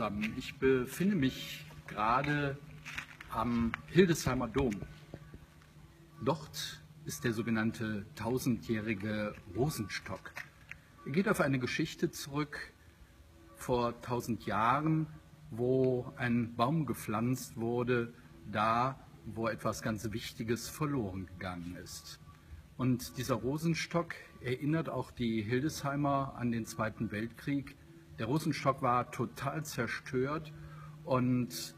Ich befinde mich gerade am Hildesheimer Dom. Dort ist der sogenannte 1000-jährige Rosenstock. Er geht auf eine Geschichte zurück vor 1000 Jahren, wo ein Baum gepflanzt wurde, da wo etwas ganz Wichtiges verloren gegangen ist. Und dieser Rosenstock erinnert auch die Hildesheimer an den Zweiten Weltkrieg. Der Rosenstock war total zerstört und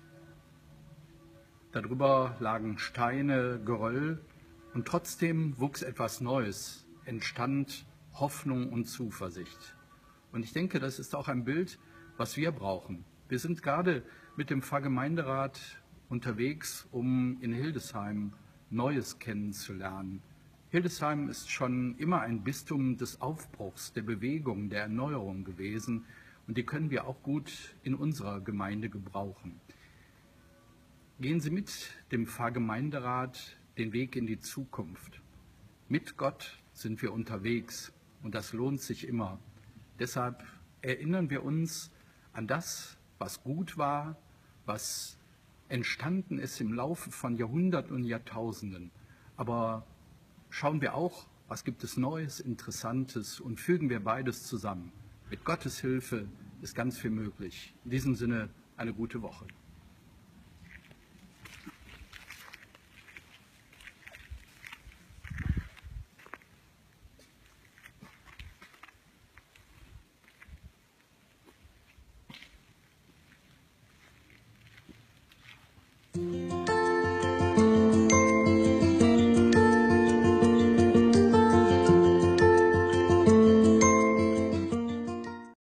darüber lagen Steine, Geröll und trotzdem wuchs etwas Neues, entstand Hoffnung und Zuversicht. Und ich denke, das ist auch ein Bild, was wir brauchen. Wir sind gerade mit dem Pfarrgemeinderat unterwegs, um in Hildesheim Neues kennenzulernen. Hildesheim ist schon immer ein Bistum des Aufbruchs, der Bewegung, der Erneuerung gewesen. Und die können wir auch gut in unserer Gemeinde gebrauchen. Gehen Sie mit dem Pfarrgemeinderat den Weg in die Zukunft. Mit Gott sind wir unterwegs und das lohnt sich immer. Deshalb erinnern wir uns an das, was gut war, was entstanden ist im Laufe von Jahrhunderten und Jahrtausenden. Aber schauen wir auch, was gibt es Neues, Interessantes und fügen wir beides zusammen. Mit Gottes Hilfe ist ganz viel möglich. In diesem Sinne eine gute Woche.